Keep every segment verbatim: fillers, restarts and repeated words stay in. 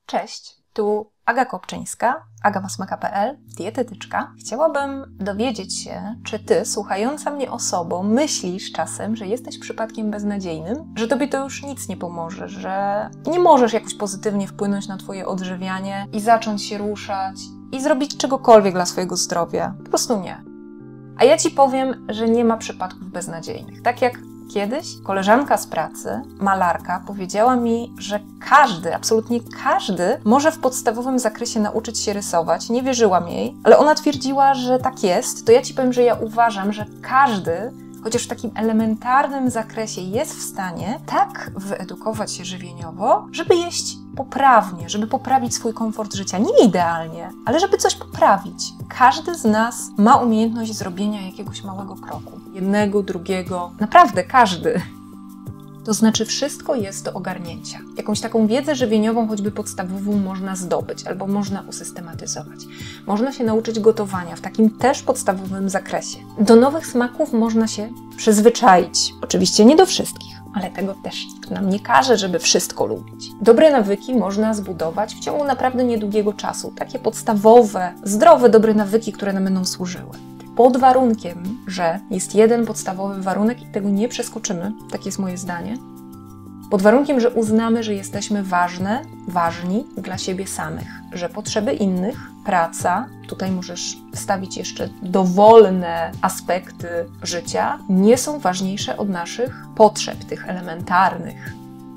Cześć, tu Aga Kopczyńska, aga masmaka kropka pe el, dietetyczka. Chciałabym dowiedzieć się, czy Ty, słuchająca mnie osobą, myślisz czasem, że jesteś przypadkiem beznadziejnym, że Tobie to już nic nie pomoże, że nie możesz jakoś pozytywnie wpłynąć na Twoje odżywianie i zacząć się ruszać i zrobić czegokolwiek dla swojego zdrowia. Po prostu nie. A ja Ci powiem, że nie ma przypadków beznadziejnych. Tak jak kiedyś koleżanka z pracy, malarka, powiedziała mi, że każdy, absolutnie każdy może w podstawowym zakresie nauczyć się rysować. Nie wierzyłam jej, ale ona twierdziła, że tak jest. To ja Ci powiem, że ja uważam, że każdy, chociaż w takim elementarnym zakresie, jest w stanie tak wyedukować się żywieniowo, żeby jeść poprawnie, żeby poprawić swój komfort życia. Nie idealnie, ale żeby coś poprawić. Każdy z nas ma umiejętność zrobienia jakiegoś małego kroku. Jednego, drugiego. Naprawdę każdy. To znaczy wszystko jest do ogarnięcia. Jakąś taką wiedzę żywieniową, choćby podstawową, można zdobyć albo można usystematyzować. Można się nauczyć gotowania w takim też podstawowym zakresie. Do nowych smaków można się przyzwyczaić. Oczywiście nie do wszystkich, ale tego też nikt nam nie każe, żeby wszystko lubić. Dobre nawyki można zbudować w ciągu naprawdę niedługiego czasu. Takie podstawowe, zdrowe, dobre nawyki, które nam będą służyły. Pod warunkiem, że jest jeden podstawowy warunek i tego nie przeskoczymy, tak jest moje zdanie, pod warunkiem, że uznamy, że jesteśmy ważne, ważni dla siebie samych, że potrzeby innych, praca, tutaj możesz wstawić jeszcze dowolne aspekty życia, nie są ważniejsze od naszych potrzeb, tych elementarnych.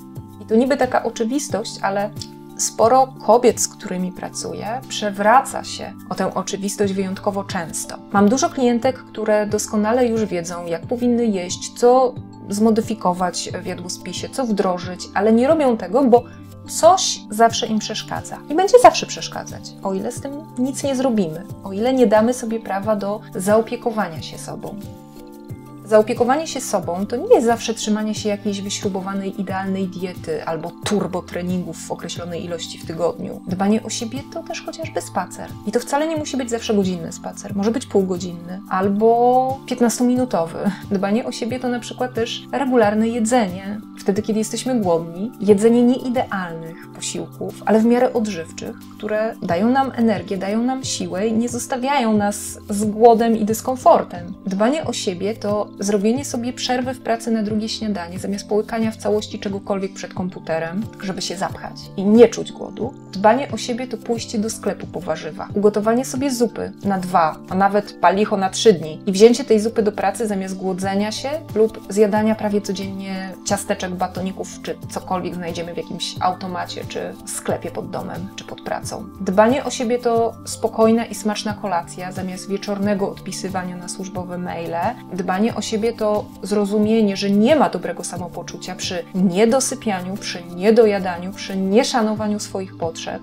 I to niby taka oczywistość, ale sporo kobiet, z którymi pracuję, przewraca się o tę oczywistość wyjątkowo często. Mam dużo klientek, które doskonale już wiedzą, jak powinny jeść, co zmodyfikować w jadłospisie, co wdrożyć, ale nie robią tego, bo coś zawsze im przeszkadza. I będzie zawsze przeszkadzać, o ile z tym nic nie zrobimy, o ile nie damy sobie prawa do zaopiekowania się sobą. Zaopiekowanie się sobą to nie jest zawsze trzymanie się jakiejś wyśrubowanej, idealnej diety albo turbo treningów w określonej ilości w tygodniu. Dbanie o siebie to też chociażby spacer. I to wcale nie musi być zawsze godzinny spacer. Może być półgodzinny albo piętnastominutowy. Dbanie o siebie to na przykład też regularne jedzenie. Wtedy, kiedy jesteśmy głodni. Jedzenie nieidealnych posiłków, ale w miarę odżywczych, które dają nam energię, dają nam siłę i nie zostawiają nas z głodem i dyskomfortem. Dbanie o siebie to zrobienie sobie przerwy w pracy na drugie śniadanie, zamiast połykania w całości czegokolwiek przed komputerem, żeby się zapchać i nie czuć głodu. Dbanie o siebie to pójście do sklepu po warzywa, ugotowanie sobie zupy na dwa, a nawet palicho na trzy dni i wzięcie tej zupy do pracy zamiast głodzenia się lub zjadania prawie codziennie ciasteczek, batoników czy cokolwiek znajdziemy w jakimś automacie czy sklepie pod domem czy pod pracą. Dbanie o siebie to spokojna i smaczna kolacja zamiast wieczornego odpisywania na służbowe maile. Dbanie o siebie to zrozumienie, że nie ma dobrego samopoczucia przy niedosypianiu, przy niedojadaniu, przy nieszanowaniu swoich potrzeb.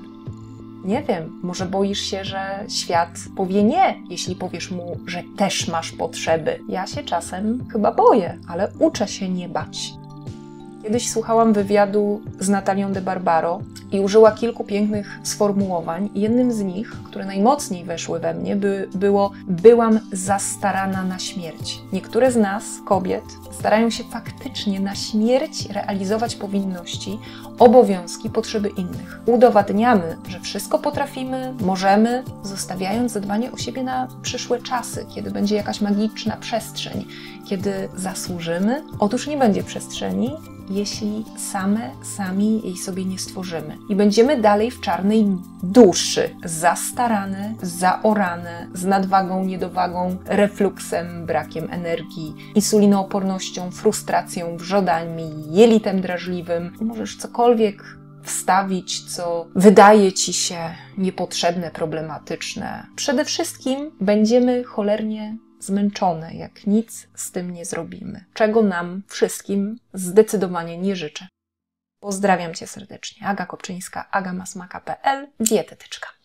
Nie wiem, może boisz się, że świat powie nie, jeśli powiesz mu, że też masz potrzeby. Ja się czasem chyba boję, ale uczę się nie bać. Kiedyś słuchałam wywiadu z Natalią de Barbaro i użyła kilku pięknych sformułowań. Jednym z nich, które najmocniej weszły we mnie, by, było byłam zastarana na śmierć. Niektóre z nas, kobiet, starają się faktycznie na śmierć realizować powinności, obowiązki, potrzeby innych. Udowadniamy, że wszystko potrafimy, możemy, zostawiając zadbanie o siebie na przyszłe czasy, kiedy będzie jakaś magiczna przestrzeń, kiedy zasłużymy. Otóż nie będzie przestrzeni, jeśli same, sami jej sobie nie stworzymy. I będziemy dalej w czarnej duszy, zastarane, zaorane, z nadwagą, niedowagą, refluksem, brakiem energii, insulinoopornością, frustracją, wrzodami, jelitem drażliwym. Możesz cokolwiek wstawić, co wydaje Ci się niepotrzebne, problematyczne. Przede wszystkim będziemy cholernie zmęczone, jak nic z tym nie zrobimy. Czego nam wszystkim zdecydowanie nie życzę. Pozdrawiam Cię serdecznie. Aga Kopczyńska, aga masmaka kropka pe el, dietetyczka.